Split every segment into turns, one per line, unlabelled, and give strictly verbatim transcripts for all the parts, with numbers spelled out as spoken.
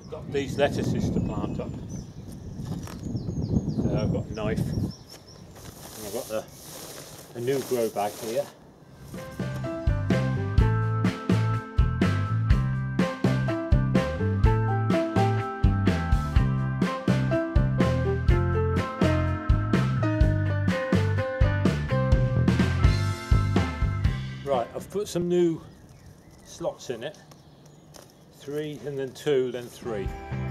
got these lettuces to plant up. So I've got a knife, and I've got the, a new grow bag here. Right, I've put some new slots in it. Three, and then two, then three.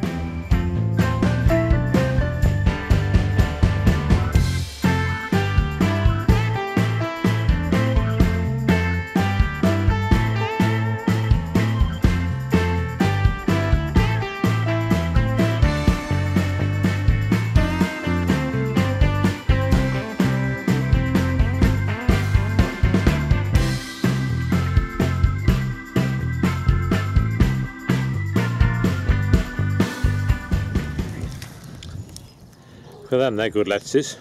For them, they're good lettuces,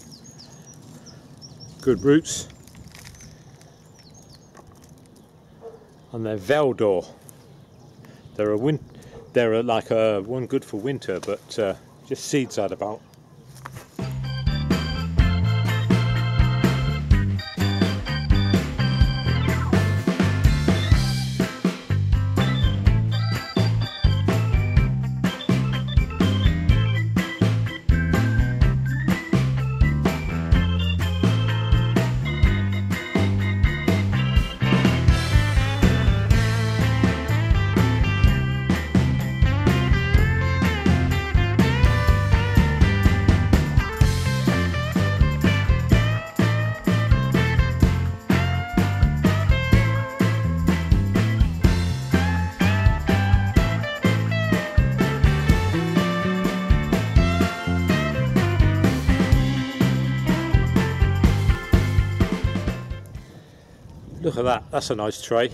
good roots, and they're Veldor. They're a win. They're a, like a one good for winter, but uh, just seeds out about. Look at that, that's a nice tray.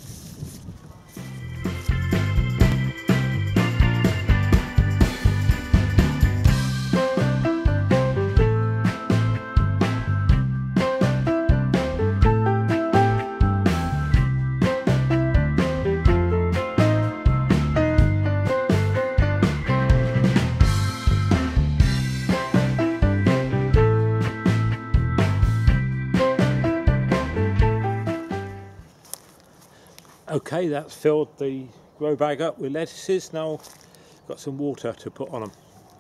Okay, that's filled the grow bag up with lettuces. Now got some water to put on them.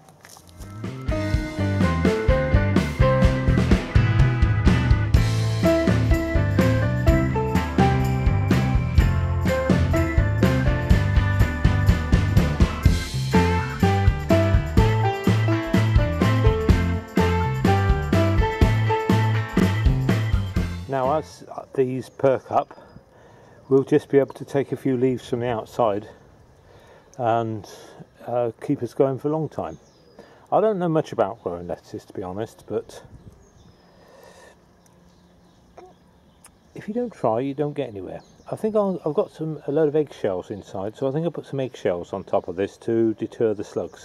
Now as these perk up, we'll just be able to take a few leaves from the outside and uh, keep us going for a long time. I don't know much about growing lettuces, to be honest, but if you don't try, you don't get anywhere. I think I'll, I've got some a load of eggshells inside, so I think I'll put some eggshells on top of this to deter the slugs.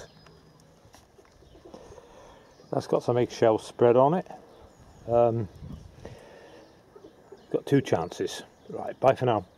That's got some eggshell spread on it. Um, got two chances. Right, bye for now.